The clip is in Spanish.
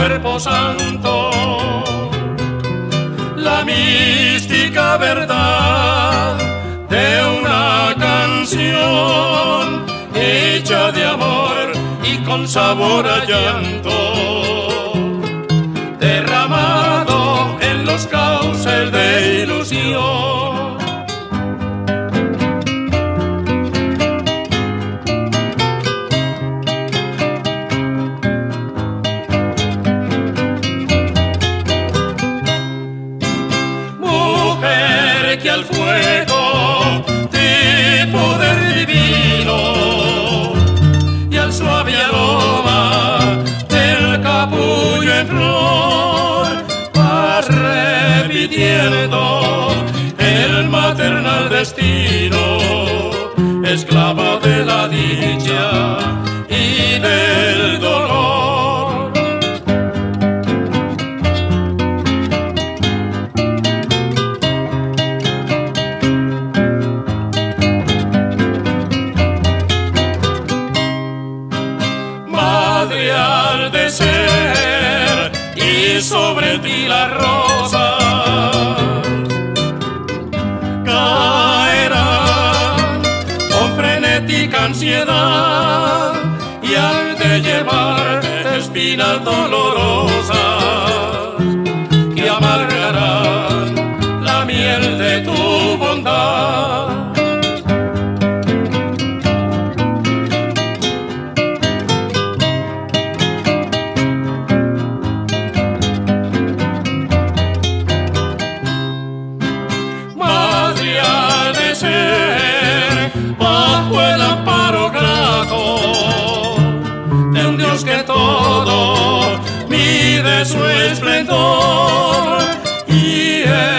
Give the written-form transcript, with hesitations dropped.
cuerpo santo, la mística verdad de una canción hecha de amor y con sabor a llanto, derramado en los cauces de ilusión. Mujer que al fuego de poder divino y al suave aroma del capullo en flor vas repitiendo el maternal destino, esclava de la dicha y del dolor. Madre al de ser y sobre ti las rosas caerán con frenética ansiedad y al de llevarte espinas dolorosas que amargarán la miel de tu bondad. Bajo el amparo grato de un Dios que todo mide su esplendor y